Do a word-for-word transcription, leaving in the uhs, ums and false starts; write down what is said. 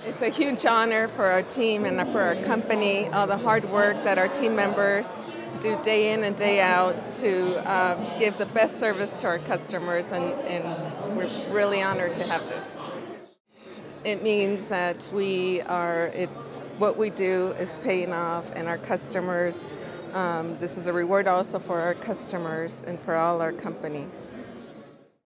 It's a huge honor for our team and for our company, all the hard work that our team members do day in and day out to um, give the best service to our customers, and, and we're really honored to have this. It means that we are, it's what we do is paying off, and our customers, um, this is a reward also for our customers and for all our company.